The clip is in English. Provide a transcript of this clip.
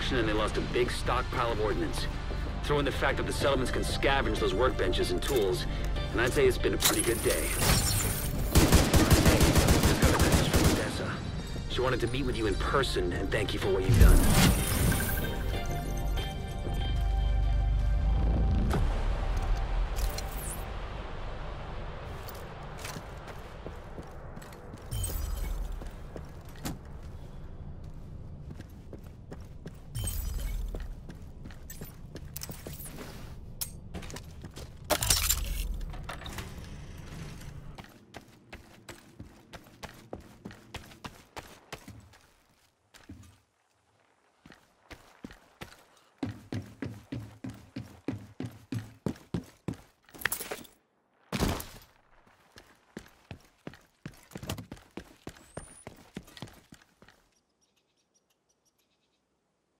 production and they lost a big stockpile of ordnance. Throw in the fact that the settlements can scavenge those workbenches and tools, and I'd say it's been a pretty good day. Hey, just got a message from Odessa. She wanted to meet with you in person and thank you for what you've done.